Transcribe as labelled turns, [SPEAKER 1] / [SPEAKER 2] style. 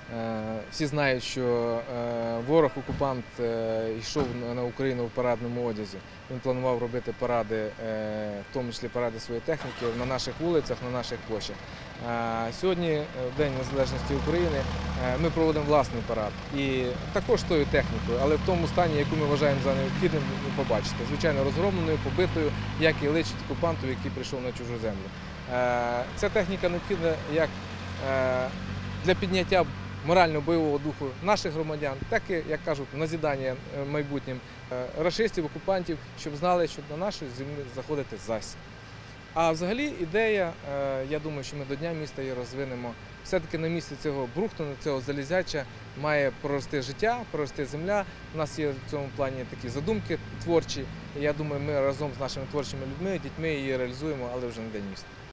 [SPEAKER 1] Всі знають, що ворог-окупант йшов на Україну в парадному одязі. Він планував робити паради, в тому числі паради своєї техніки, на наших вулицях, на наших площах. Сьогодні, в День Незалежності України, ми проводимо власний парад. І також тою технікою, але в тому стані, яку ми вважаємо за необхідним, ви побачите. Звичайно, розгромленою, побитою, як і личить окупанту, який прийшов на чужу землю. Ця техніка необхідна як для підняття морально-бойового духу наших громадян, так і, як кажуть, назідання майбутнім рашистів, окупантів, щоб знали, що на нашу землю заходити зась. А взагалі ідея, я думаю, що ми до Дня міста її розвинемо. Все-таки на місці цього брухту, цього залізяча має прорости життя, прорости земля. У нас є в цьому плані такі задумки творчі. І я думаю, ми разом з нашими творчими людьми, дітьми її реалізуємо, але вже на День міста.